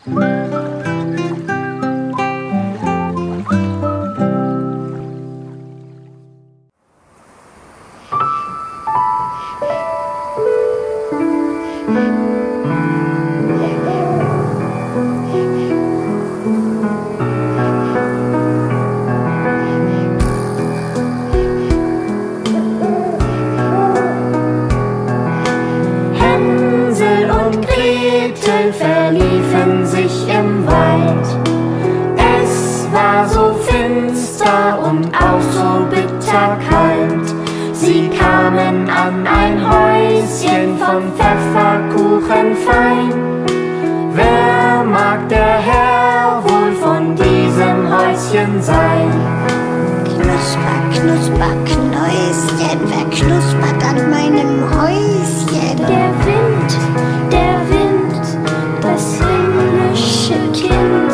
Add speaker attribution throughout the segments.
Speaker 1: Hänsel und Gretel verliefen sich im Wald. Es war so finster und auch so bitterkalt. Sie kamen an ein Häuschen von Pfefferkuchen fein. Wer mag der Herr wohl von diesem Häuschen sein?
Speaker 2: Knusper, knusper, Knäuschen, wer knuspert an meinem Häuschen?
Speaker 3: Der Wind, das himmlische Kind.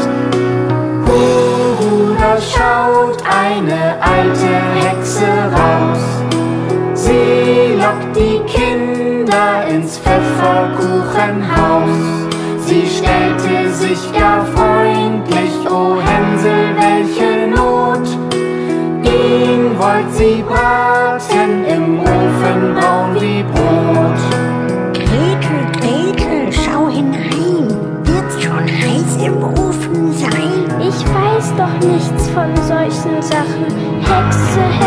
Speaker 1: Da schaut eine alte Hexe raus. Sie lockt die Kinder ins Pfefferkuchenhaus. Sie stellte sich gar freundlich, o Hänsel, welche Not. Ihn wollt sie braten, im Ofen braun wie Brot.
Speaker 2: Gretel, Gretel, schau hinein, wird's schon heiß im Ofen sein?
Speaker 3: Ich weiß doch nichts von solchen Sachen. Hexe,